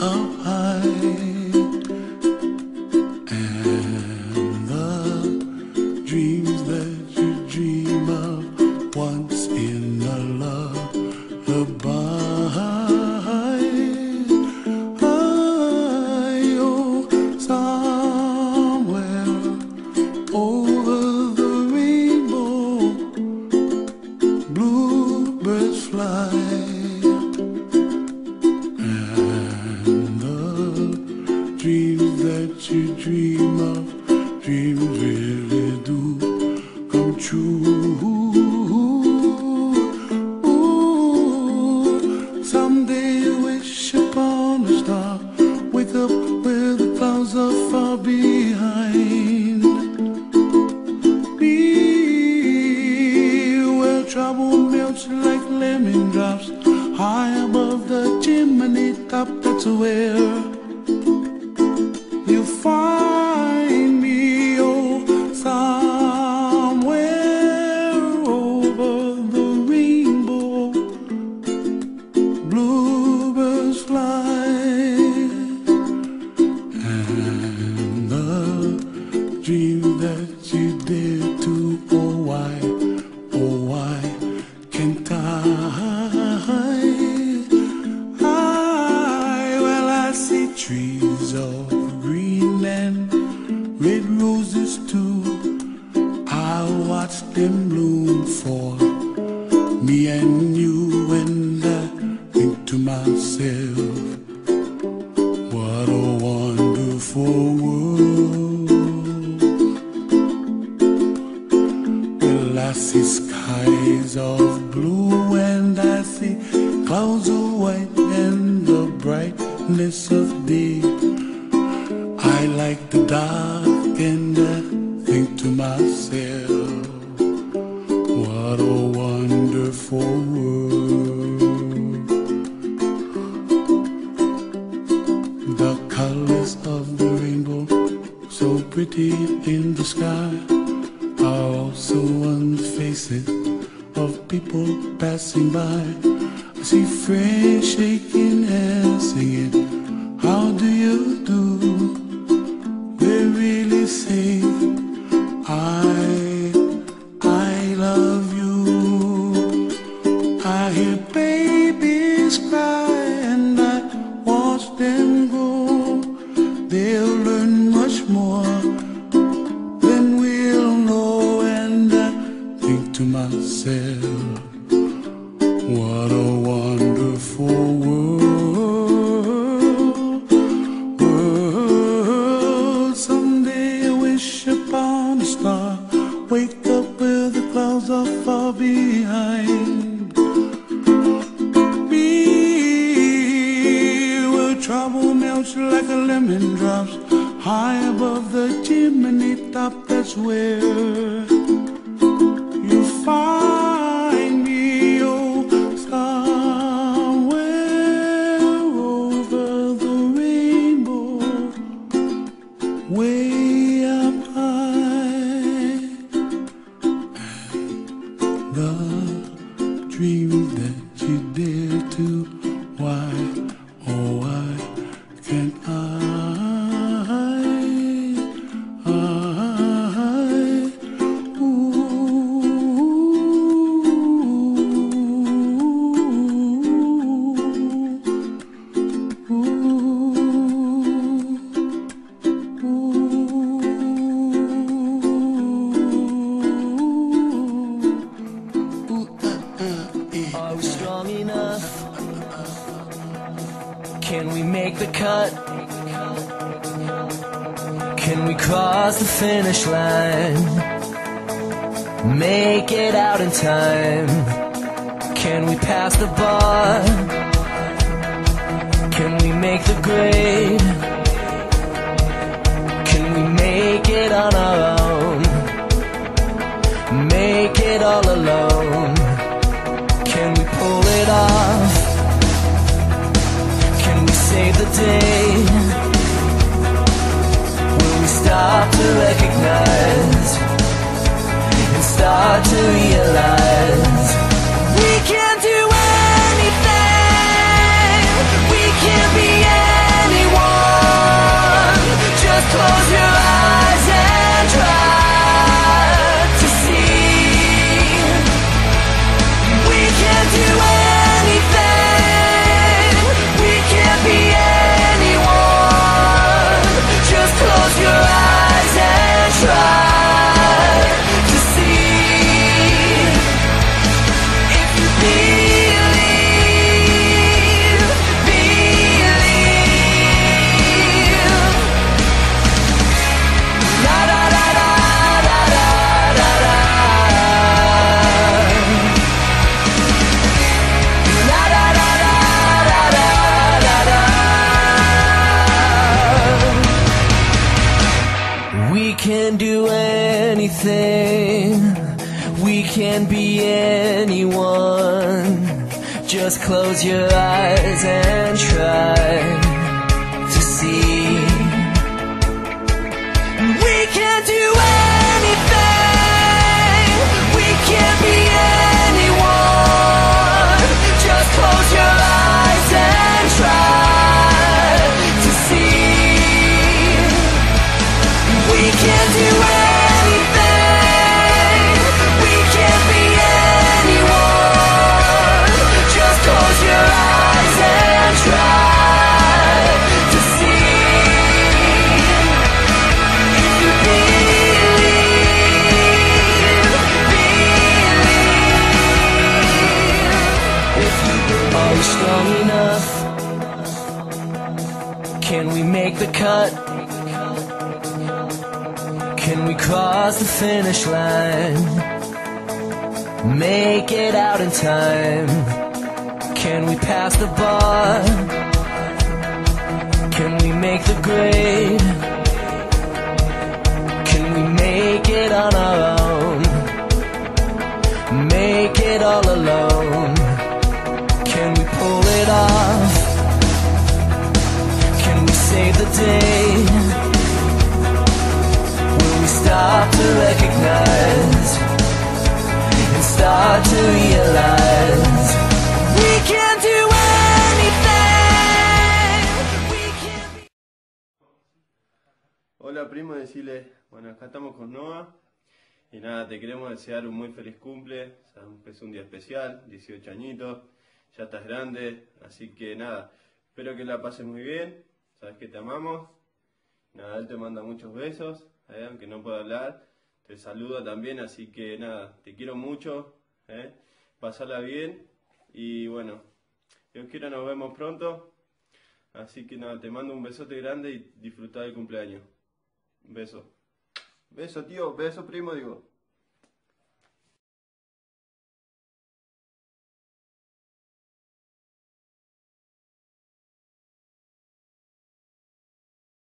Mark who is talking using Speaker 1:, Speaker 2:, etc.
Speaker 1: up high, and the dreams that you dream of once in a lullaby. Oh, somewhere over the rainbow, bluebirds fly. Dreams that you dream of, dreams really do come true. Ooh, someday you wish upon a star, wake up where the clouds are far behind. Be where trouble melts like lemon drops, high above the chimney top. That's where you find me, oh, somewhere over the rainbow, bluebirds fly, and the dream that you dare to, oh why can't I? Well, I see trees of green and red roses too. I'll watch them bloom for me and you, and I think to myself, what a wonderful world. Well, I see skies of blue and I see clouds of white and the brightness of day. I like the dark and I think to myself, what a wonderful world. The colors of the rainbow, so pretty in the sky, are also on the faces of people passing by. I see friends shaking hands, singing, how do you do? They really say, I love you. I hear babies cry and I watch them grow. They'll learn much more than we'll know, and I think to myself, what a wonderful world. Someday I wish upon a star, wake up where the clouds are far behind. Be where trouble melts like a lemon drops, high above the chimney top. That's where you find me, oh, somewhere over the rainbow, way up high. And the dreams that you dare to, why, oh why can't I?
Speaker 2: Are we strong enough? Can we make the cut? Can we cross the finish line? Make it out in time? Can we pass the bar? Can we make the grade? Can we make it on our own? Make it all alone? Can we pull it off? Can we save the day? Will we stop to recognize and start to realize we can't do anything? We can't be anything. can be anyone. Just close your eyes and try to see. We can do anything. We can be anyone. Just close your eyes and try to see. We can do anything. We can be anyone. Just close your eyes and try to see. If you believe, are we strong enough? Can we make the cut? Can we cross the finish line? Make it out in time? Can we pass the bar? Can we make the grade? Can we make it on our own? Make it all alone? Can we pull it off? Can we save the day? Will we stop to recognize and start to realize we can do anything? We can be.
Speaker 3: Hola primo, decirle, bueno, acá estamos con Noah y nada, te queremos desear un muy feliz cumple. O sea, es un día especial, 18 añitos, ya estás grande, así que nada, espero que la pases muy bien, sabes que te amamos. Nada, él te manda muchos besos, aunque no pueda hablar, te saluda también, así que nada, te quiero mucho, pasarla bien y bueno, Dios quiera nos vemos pronto, así que nada, te mando un besote grande y disfruta del cumpleaños. Beso. Beso tío, beso primo digo.